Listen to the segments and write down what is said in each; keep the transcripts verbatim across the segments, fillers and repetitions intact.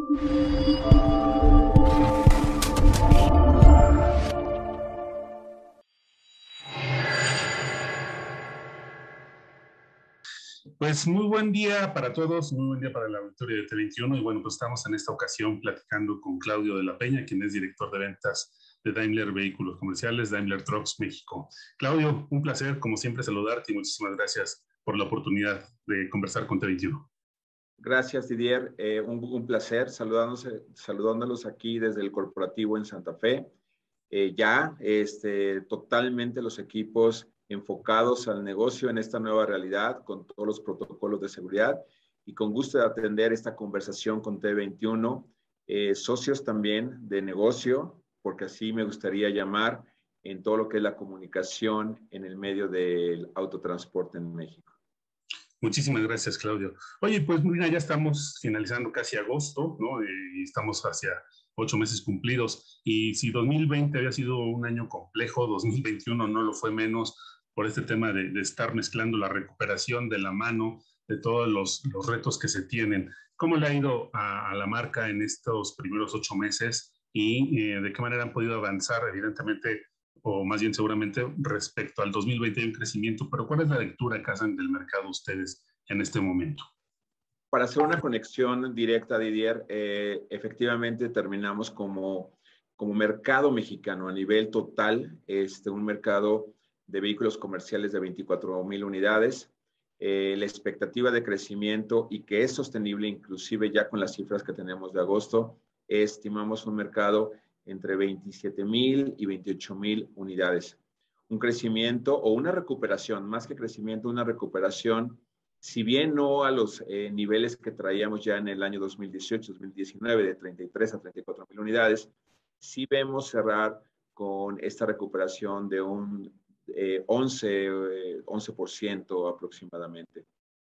Pues muy buen día para todos, muy buen día para la auditoría de T veintiuno y bueno, pues estamos en esta ocasión platicando con Claudio de la Peña, quien es director de ventas de Daimler Vehículos Comerciales, Daimler Trucks México. Claudio, un placer como siempre saludarte y muchísimas gracias por la oportunidad de conversar con T veintiuno. Gracias, Didier. Eh, un, un placer saludándolos aquí desde el corporativo en Santa Fe. Eh, ya este, totalmente los equipos enfocados al negocio en esta nueva realidad con todos los protocolos de seguridad y con gusto de atender esta conversación con T veintiuno, eh, socios también de negocio, porque así me gustaría llamar en todo lo que es la comunicación en el medio del autotransporte en México. Muchísimas gracias, Claudio. Oye, pues mira, ya estamos finalizando casi agosto, ¿no? Y estamos hacia ocho meses cumplidos. Y si dos mil veinte había sido un año complejo, dos mil veintiuno no lo fue menos por este tema de, de estar mezclando la recuperación de la mano de todos los, los retos que se tienen. ¿Cómo le ha ido a, a la marca en estos primeros ocho meses y eh, de qué manera han podido avanzar? Evidentemente, o más bien seguramente respecto al dos mil veinte hay un crecimiento, pero ¿cuál es la lectura que hacen del mercado ustedes en este momento? Para hacer una conexión directa, Didier, eh, efectivamente terminamos como, como mercado mexicano a nivel total, este, un mercado de vehículos comerciales de veinticuatro mil unidades. Eh, la expectativa de crecimiento y que es sostenible, inclusive ya con las cifras que tenemos de agosto, estimamos un mercado entre veintisiete mil y veintiocho mil unidades. Un crecimiento o una recuperación, más que crecimiento, una recuperación, si bien no a los eh, niveles que traíamos ya en el año dos mil dieciocho, dos mil diecinueve, de treinta y tres a treinta y cuatro mil unidades, sí vemos cerrar con esta recuperación de un eh, once, eh, once por ciento aproximadamente.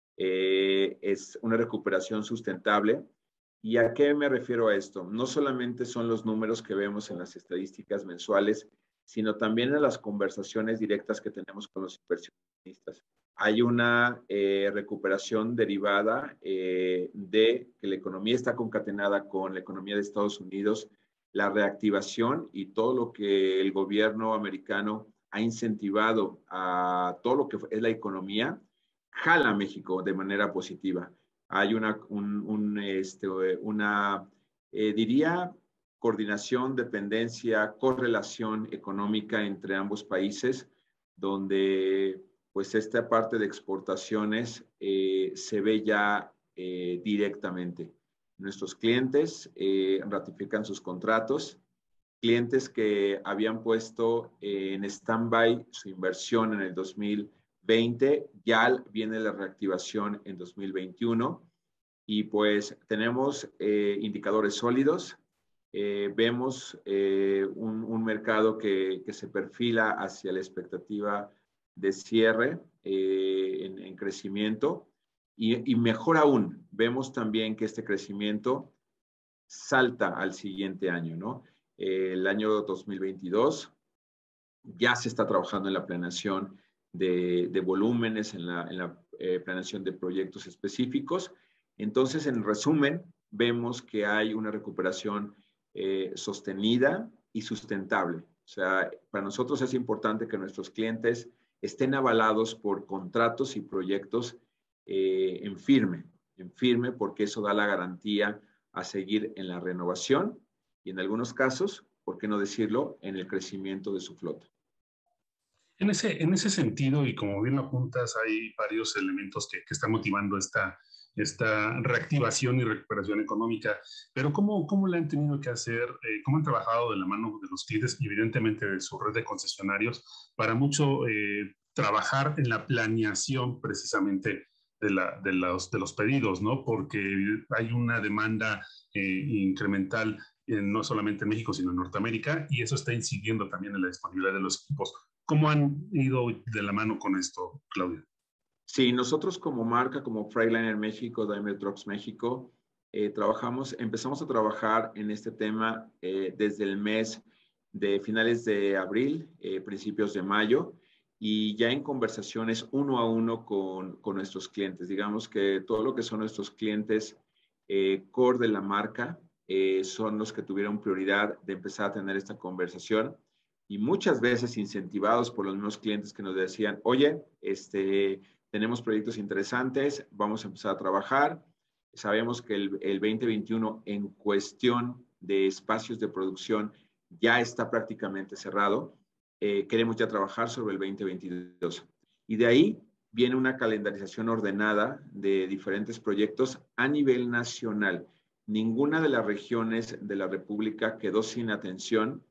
Eh, es una recuperación sustentable. ¿Y a qué me refiero a esto? No solamente son los números que vemos en las estadísticas mensuales, sino también en las conversaciones directas que tenemos con los inversionistas. Hay una eh, recuperación derivada eh, de que la economía está concatenada con la economía de Estados Unidos, la reactivación y todo lo que el gobierno americano ha incentivado a todo lo que es la economía, jala a México de manera positiva. Hay una, un, un, este, una eh, diría, coordinación, dependencia, correlación económica entre ambos países, donde pues esta parte de exportaciones eh, se ve ya eh, directamente. Nuestros clientes eh, ratifican sus contratos, clientes que habían puesto eh, en stand-by su inversión en el dos mil veinte, ya viene la reactivación en dos mil veintiuno y pues tenemos eh, indicadores sólidos, eh, vemos eh, un, un, mercado que, que, se perfila hacia la expectativa de cierre eh, en, en, crecimiento y, y mejor aún, vemos también que este crecimiento salta al siguiente año, ¿no? Eh, el año dos mil veintidós ya se está trabajando en la planeación de, de volúmenes, en la, en la eh, planeación de proyectos específicos. Entonces, en resumen, vemos que hay una recuperación eh, sostenida y sustentable. O sea, para nosotros es importante que nuestros clientes estén avalados por contratos y proyectos eh, en firme, en firme, porque eso da la garantía a seguir en la renovación y en algunos casos, ¿por qué no decirlo?, en el crecimiento de su flota. En ese, en ese sentido, y como bien lo apuntas, hay varios elementos que, que están motivando esta, esta reactivación y recuperación económica, pero ¿cómo, cómo le han tenido que hacer, eh, cómo han trabajado de la mano de los clientes y evidentemente de su red de concesionarios para mucho eh, trabajar en la planeación precisamente de, la, de, los, de los pedidos, ¿no? Porque hay una demanda eh, incremental eh, no solamente en México, sino en Norteamérica, y eso está incidiendo también en la disponibilidad de los equipos. ¿Cómo han ido de la mano con esto, Claudio? Sí, nosotros como marca, como Freightliner México, Daimler Trucks México, eh, trabajamos, empezamos a trabajar en este tema eh, desde el mes de finales de abril, eh, principios de mayo, y ya en conversaciones uno a uno con, con nuestros clientes. Digamos que todo lo que son nuestros clientes eh, core de la marca, eh, son los que tuvieron prioridad de empezar a tener esta conversación y muchas veces incentivados por los mismos clientes que nos decían, oye, este, tenemos proyectos interesantes, vamos a empezar a trabajar. Sabemos que el, el veinte veintiuno en cuestión de espacios de producción ya está prácticamente cerrado. Eh, queremos ya trabajar sobre el veinte veintidós. Y de ahí viene una calendarización ordenada de diferentes proyectos a nivel nacional. Ninguna de las regiones de la República quedó sin atención.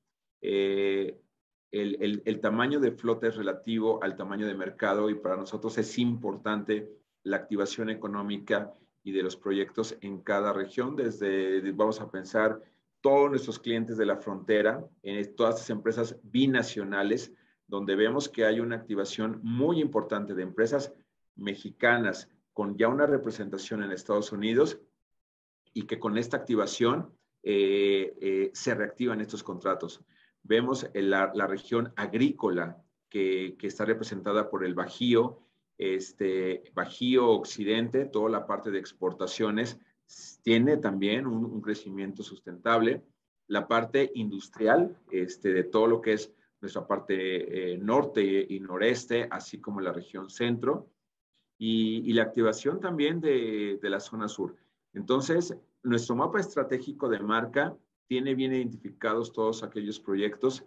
Eh, el, el, el tamaño de flota es relativo al tamaño de mercado y para nosotros es importante la activación económica y de los proyectos en cada región. Desde, vamos a pensar, todos nuestros clientes de la frontera, en todas estas empresas binacionales, donde vemos que hay una activación muy importante de empresas mexicanas con ya una representación en Estados Unidos y que con esta activación eh, eh, se reactivan estos contratos. Vemos la, la región agrícola que, que está representada por el Bajío, este, Bajío Occidente, toda la parte de exportaciones, tiene también un, un crecimiento sustentable. La parte industrial, este, de todo lo que es nuestra parte eh, norte y noreste, así como la región centro, y, y la activación también de, de la zona sur. Entonces, nuestro mapa estratégico de marca tiene bien identificados todos aquellos proyectos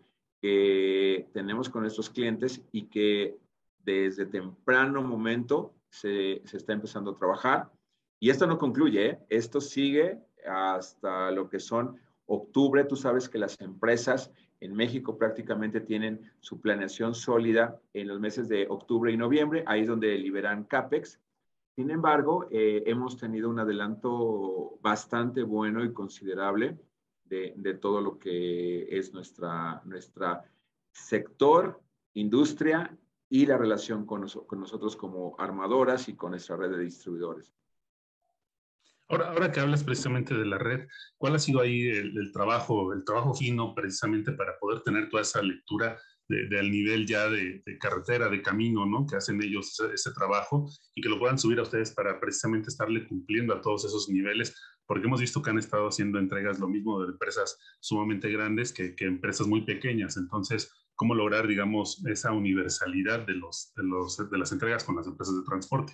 que tenemos con nuestros clientes y que desde temprano momento se, se está empezando a trabajar. Y esto no concluye, ¿eh? Esto sigue hasta lo que son octubre. Tú sabes que las empresas en México prácticamente tienen su planeación sólida en los meses de octubre y noviembre. Ahí es donde liberan CAPEX. Sin embargo, eh, hemos tenido un adelanto bastante bueno y considerable de, de todo lo que es nuestra, nuestra sector, industria y la relación con, nos, con nosotros como armadoras y con nuestra red de distribuidores. Ahora, ahora que hablas precisamente de la red, ¿cuál ha sido ahí el, el trabajo, el trabajo fino precisamente para poder tener toda esa lectura de, de al nivel ya de, de carretera, de camino, ¿no? Que hacen ellos ese, ese trabajo y que lo puedan subir a ustedes para precisamente estarle cumpliendo a todos esos niveles, porque hemos visto que han estado haciendo entregas lo mismo de empresas sumamente grandes que, que empresas muy pequeñas. Entonces, ¿cómo lograr, digamos, esa universalidad de, los, de, los, de las entregas con las empresas de transporte?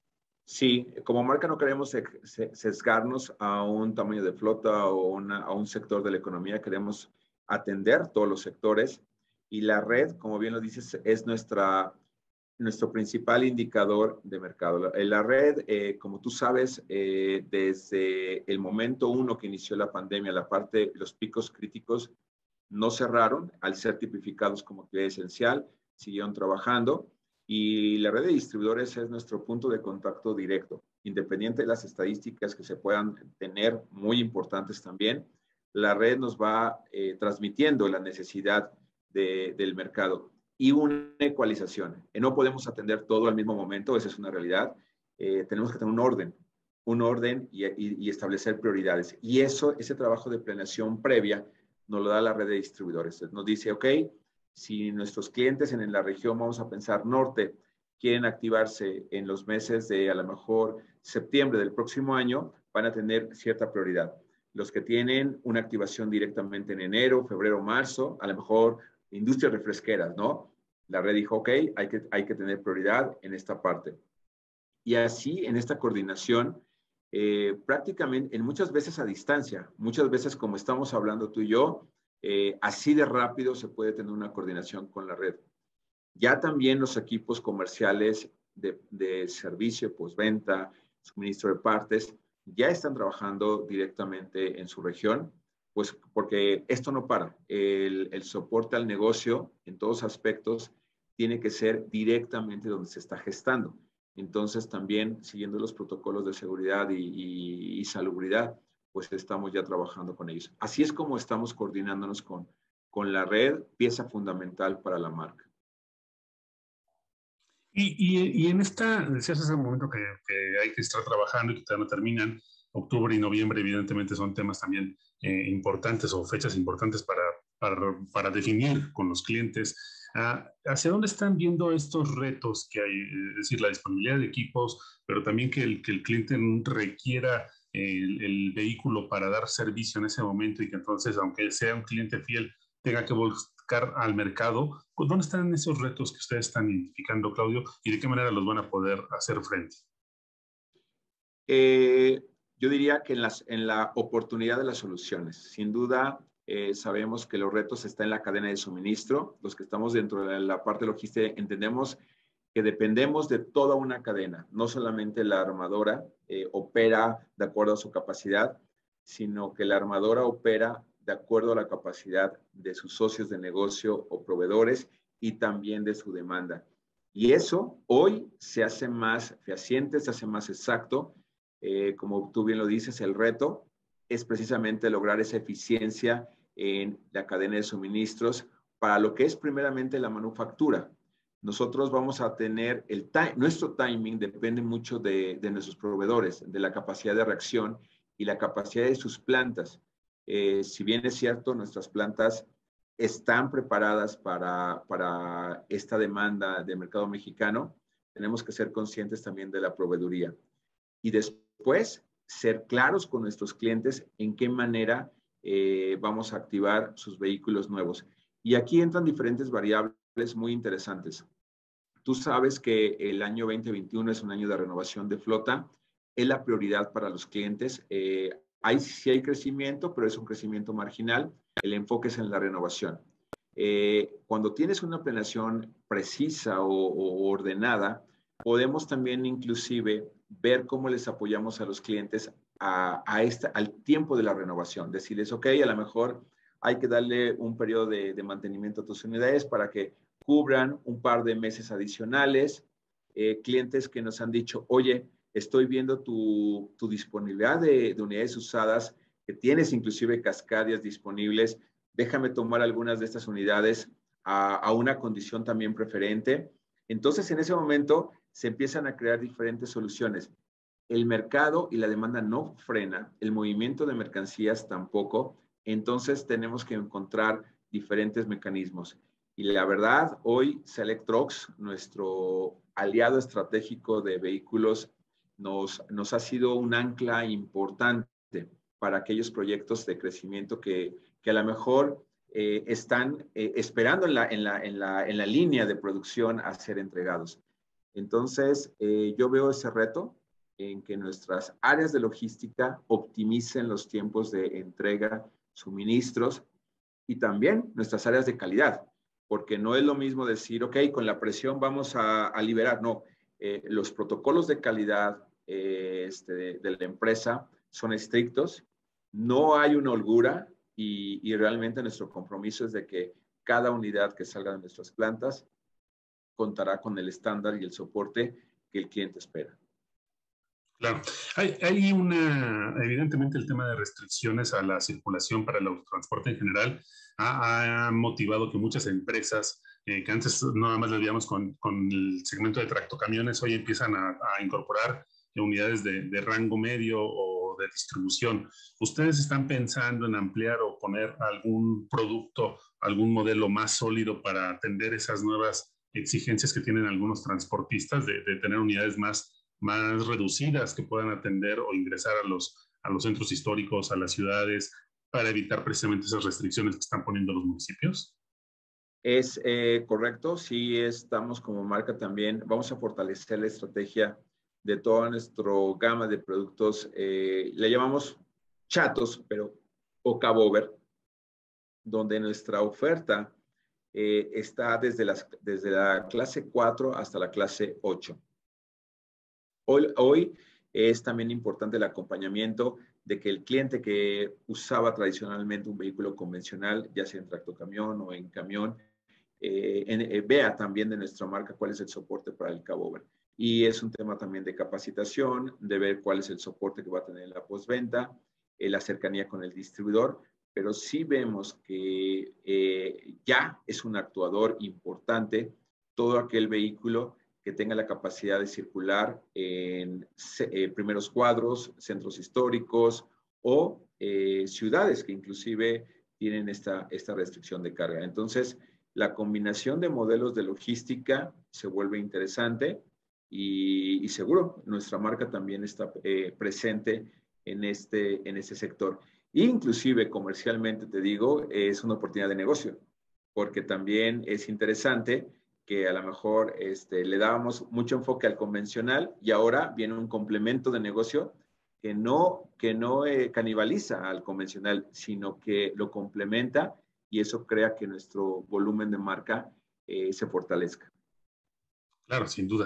Sí, como marca no queremos sesgarnos a un tamaño de flota o una, a un sector de la economía, queremos atender todos los sectores y la red, como bien lo dices, es nuestra, nuestro principal indicador de mercado. La red, eh, como tú sabes, eh, desde el momento uno que inició la pandemia, la parte, los picos críticos no cerraron al ser tipificados como actividad esencial, siguieron trabajando. Y la red de distribuidores es nuestro punto de contacto directo, independiente de las estadísticas que se puedan tener, muy importantes también. La red nos va eh, transmitiendo la necesidad de, del mercado y una ecualización. Eh, no podemos atender todo al mismo momento, esa es una realidad. Eh, tenemos que tener un orden, un orden y, y, y establecer prioridades. Y eso, ese trabajo de planeación previa nos lo da la red de distribuidores. Nos dice, ok, si nuestros clientes en la región, vamos a pensar norte, quieren activarse en los meses de a lo mejor septiembre del próximo año, van a tener cierta prioridad. Los que tienen una activación directamente en enero, febrero, marzo, a lo mejor industrias refresqueras, ¿no? La red dijo, ok, hay que, hay que tener prioridad en esta parte. Y así, en esta coordinación, eh, prácticamente, en muchas veces a distancia, muchas veces como estamos hablando tú y yo, Eh, así de rápido se puede tener una coordinación con la red. Ya también los equipos comerciales de, de servicio, postventa, suministro de partes, ya están trabajando directamente en su región, pues porque esto no para. El, el soporte al negocio en todos aspectos tiene que ser directamente donde se está gestando. Entonces también siguiendo los protocolos de seguridad y, y, y salubridad, pues estamos ya trabajando con ellos. Así es como estamos coordinándonos con, con la red, pieza fundamental para la marca. Y, y, y en esta, decías hace un momento que, que hay que estar trabajando y que todavía no terminan, octubre y noviembre evidentemente son temas también eh, importantes o fechas importantes para, para, para definir con los clientes. Uh, ¿Hacia dónde están viendo estos retos que hay? Es decir, la disponibilidad de equipos, pero también que el, que el cliente requiera el, el vehículo para dar servicio en ese momento y que entonces, aunque sea un cliente fiel, tenga que buscar al mercado. ¿Dónde están esos retos que ustedes están identificando, Claudio, y de qué manera los van a poder hacer frente? Eh, yo diría que en, las, en la oportunidad de las soluciones. Sin duda, eh, sabemos que los retos están en la cadena de suministro. Los que estamos dentro de la parte logística entendemos que dependemos de toda una cadena. No solamente la armadora eh, opera de acuerdo a su capacidad, sino que la armadora opera de acuerdo a la capacidad de sus socios de negocio o proveedores y también de su demanda. Y eso hoy se hace más fehaciente, se hace más exacto. Eh, como tú bien lo dices, el reto es precisamente lograr esa eficiencia en la cadena de suministros para lo que es primeramente la manufactura. Nosotros vamos a tener el time, nuestro timing depende mucho de, de nuestros proveedores, de la capacidad de reacción y la capacidad de sus plantas. Eh, si bien es cierto, nuestras plantas están preparadas para, para esta demanda del mercado mexicano, tenemos que ser conscientes también de la proveeduría. Y después, ser claros con nuestros clientes en qué manera eh, vamos a activar sus vehículos nuevos. Y aquí entran diferentes variables muy interesantes. Tú sabes que el año veinte veintiuno es un año de renovación de flota, es la prioridad para los clientes. Eh, hay, sí hay crecimiento, pero es un crecimiento marginal. El enfoque es en la renovación. Eh, cuando tienes una planeación precisa o, o ordenada, podemos también inclusive ver cómo les apoyamos a los clientes a, a esta, al tiempo de la renovación. Decirles, ok, a lo mejor hay que darle un periodo de, de mantenimiento a tus unidades para que cubran un par de meses adicionales. Eh, clientes que nos han dicho, oye, estoy viendo tu, tu disponibilidad de, de unidades usadas, que tienes inclusive cascadias disponibles, déjame tomar algunas de estas unidades a, a una condición también preferente. Entonces, en ese momento se empiezan a crear diferentes soluciones. El mercado y la demanda no frena, el movimiento de mercancías tampoco, entonces tenemos que encontrar diferentes mecanismos. Y la verdad, hoy Select Trucks, nuestro aliado estratégico de vehículos, nos, nos ha sido un ancla importante para aquellos proyectos de crecimiento que, que a lo mejor eh, están eh, esperando en la, en, la, en, la, en la línea de producción a ser entregados. Entonces, eh, yo veo ese reto en que nuestras áreas de logística optimicen los tiempos de entrega, suministros y también nuestras áreas de calidad, porque no es lo mismo decir, ok, con la presión vamos a, a liberar, no, eh, los protocolos de calidad eh, este, de, de la empresa son estrictos, no hay una holgura y, y realmente nuestro compromiso es de que cada unidad que salga de nuestras plantas contará con el estándar y el soporte que el cliente espera. Claro, hay, hay una, evidentemente el tema de restricciones a la circulación para el autotransporte en general ha, ha motivado que muchas empresas eh, que antes nada más las veíamos con, con el segmento de tractocamiones, hoy empiezan a, a incorporar unidades de, de rango medio o de distribución. ¿Ustedes están pensando en ampliar o poner algún producto, algún modelo más sólido para atender esas nuevas exigencias que tienen algunos transportistas de, de tener unidades más más reducidas que puedan atender o ingresar a los, a los centros históricos, a las ciudades, para evitar precisamente esas restricciones que están poniendo los municipios? Es eh, correcto, sí estamos como marca también, vamos a fortalecer la estrategia de toda nuestra gama de productos, eh, le llamamos chatos, pero o cabover, donde nuestra oferta eh, está desde, las, desde la clase cuatro hasta la clase ocho. Hoy, hoy es también importante el acompañamiento de que el cliente que usaba tradicionalmente un vehículo convencional, ya sea en tractocamión o en camión, eh, en, eh, vea también de nuestra marca cuál es el soporte para el cabover. Y es un tema también de capacitación, de ver cuál es el soporte que va a tener en la postventa, eh, la cercanía con el distribuidor, pero sí vemos que eh, ya es un actuador importante todo aquel vehículo que tenga la capacidad de circular en eh, primeros cuadros, centros históricos o eh, ciudades que inclusive tienen esta, esta restricción de carga. Entonces, la combinación de modelos de logística se vuelve interesante y, y seguro nuestra marca también está eh, presente en este, en este sector. Inclusive comercialmente, te digo, es una oportunidad de negocio, porque también es interesante que a lo mejor este, le dábamos mucho enfoque al convencional y ahora viene un complemento de negocio que no, que no eh, canibaliza al convencional, sino que lo complementa y eso crea que nuestro volumen de marca eh, se fortalezca. Claro, sin duda.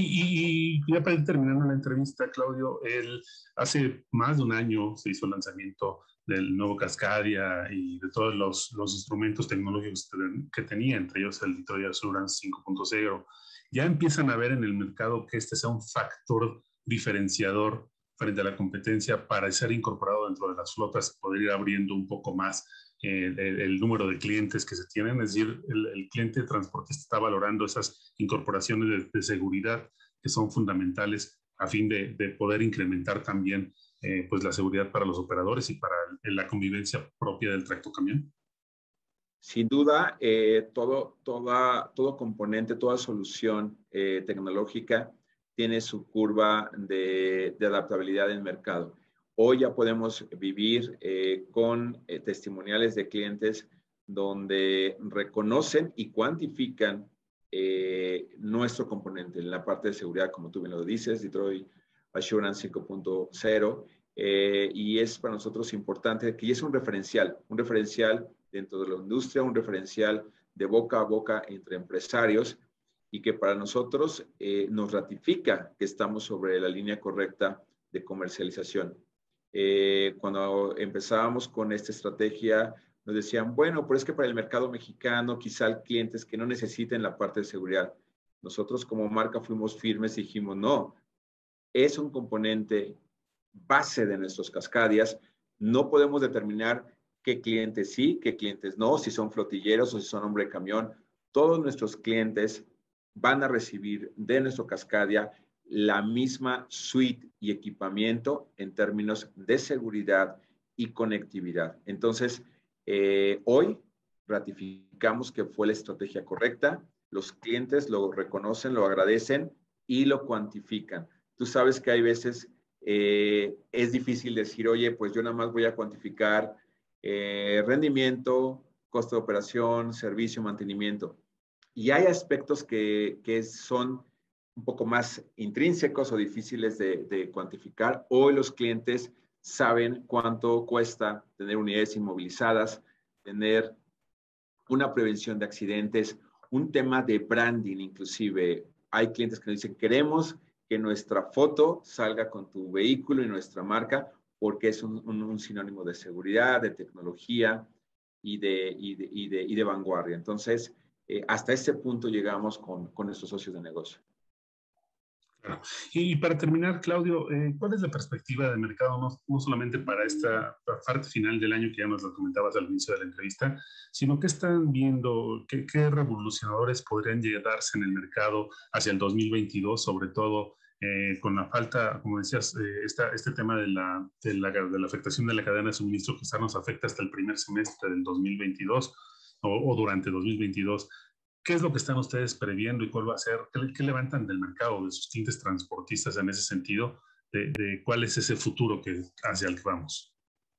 Y, y, ya para ir terminando la entrevista, Claudio, él, hace más de un año se hizo el lanzamiento del nuevo Cascadia y de todos los, los instrumentos tecnológicos que tenía, entre ellos el Detroit Assurance cinco punto cero. Ya empiezan a ver en el mercado que este sea un factor diferenciador frente a la competencia para ser incorporado dentro de las flotas, poder ir abriendo un poco más el, el, número de clientes que se tienen, es decir, el, el cliente transportista está valorando esas incorporaciones de, de seguridad que son fundamentales a fin de, de poder incrementar también eh, pues la seguridad para los operadores y para el, la convivencia propia del tractocamión. Sin duda, eh, todo, toda, todo componente, toda solución eh, tecnológica tiene su curva de, de adaptabilidad en el mercado. Hoy ya podemos vivir eh, con eh, testimoniales de clientes donde reconocen y cuantifican eh, nuestro componente en la parte de seguridad, como tú bien lo dices, Detroit Assurance cinco punto cero, eh, y es para nosotros importante que ya es un referencial, un referencial dentro de la industria, un referencial de boca a boca entre empresarios y que para nosotros eh, nos ratifica que estamos sobre la línea correcta de comercialización. Eh, cuando empezábamos con esta estrategia, nos decían, bueno, pero es que para el mercado mexicano quizá hay clientes que no necesiten la parte de seguridad. Nosotros como marca fuimos firmes y dijimos, no, es un componente base de nuestros Cascadias. No podemos determinar qué clientes sí, qué clientes no, si son flotilleros o si son hombre de camión. Todos nuestros clientes van a recibir de nuestro Cascadia la misma suite y equipamiento en términos de seguridad y conectividad. Entonces, eh, hoy ratificamos que fue la estrategia correcta, los clientes lo reconocen, lo agradecen y lo cuantifican. Tú sabes que hay veces eh, es difícil decir, oye, pues yo nada más voy a cuantificar eh, rendimiento, costo de operación, servicio, mantenimiento. Y hay aspectos que, que son un poco más intrínsecos o difíciles de, de cuantificar. Hoy los clientes saben cuánto cuesta tener unidades inmovilizadas, tener una prevención de accidentes, un tema de branding inclusive. Hay clientes que nos dicen, queremos que nuestra foto salga con tu vehículo y nuestra marca porque es un, un, un sinónimo de seguridad, de tecnología y de, y de, y de, y de vanguardia. Entonces, eh, hasta ese punto llegamos con, con nuestros socios de negocio. Claro. Y para terminar, Claudio, eh, ¿cuál es la perspectiva de mercado, no, no solamente para esta parte final del año que ya nos lo comentabas al inicio de la entrevista, sino que están viendo, qué, qué revolucionadores podrían darse en el mercado hacia el dos mil veintidós, sobre todo eh, con la falta, como decías, eh, esta, este tema de la, de, la, de la afectación de la cadena de suministro quizá nos afecta hasta el primer semestre del dos mil veintidós o, o durante dos mil veintidós. ¿Qué es lo que están ustedes previendo y cuál va a ser? ¿Qué, qué levantan del mercado de sus clientes transportistas en ese sentido? De, de cuál es ese futuro que, hacia el que vamos.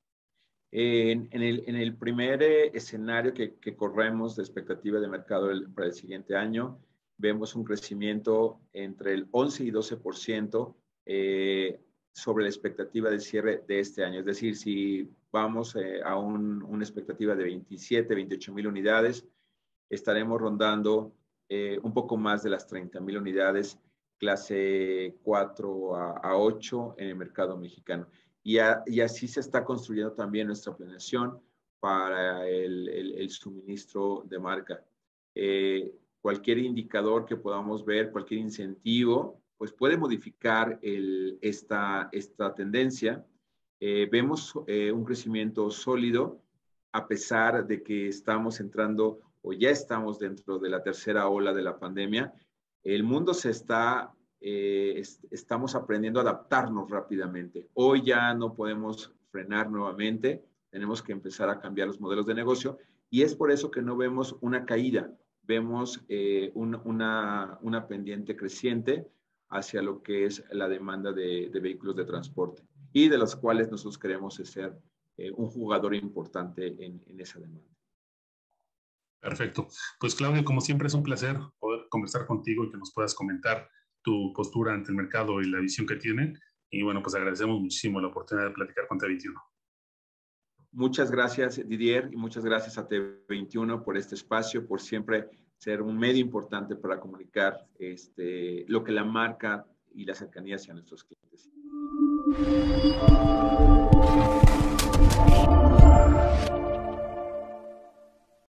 En, en, el, en el primer eh, escenario que, que corremos de expectativa de mercado el, para el siguiente año, vemos un crecimiento entre el once y doce por ciento eh, sobre la expectativa de cierre de este año. Es decir, si vamos eh, a un, una expectativa de veintisiete, veintiocho mil unidades, estaremos rondando eh, un poco más de las treinta mil unidades clase cuatro a, a ocho en el mercado mexicano. Y, a, y, así se está construyendo también nuestra planeación para el, el, el suministro de marca. Eh, cualquier indicador que podamos ver, cualquier incentivo, pues puede modificar el, esta, esta tendencia. Eh, vemos eh, un crecimiento sólido a pesar de que estamos entrando o ya estamos dentro de la tercera ola de la pandemia. El mundo se está, eh, est estamos aprendiendo a adaptarnos rápidamente. Hoy ya no podemos frenar nuevamente, tenemos que empezar a cambiar los modelos de negocio y es por eso que no vemos una caída, vemos eh, un, una, una pendiente creciente hacia lo que es la demanda de, de vehículos de transporte. y de las cuales nosotros queremos ser eh, un jugador importante en, en esa demanda. Perfecto. Pues Claudio, como siempre es un placer poder conversar contigo y que nos puedas comentar tu postura ante el mercado y la visión que tienen. Y bueno, pues agradecemos muchísimo la oportunidad de platicar con T veintiuno. Muchas gracias, Didier, y muchas gracias a T veintiuno por este espacio, por siempre ser un medio importante para comunicar este, lo que la marca y la cercanía hacia nuestros clientes.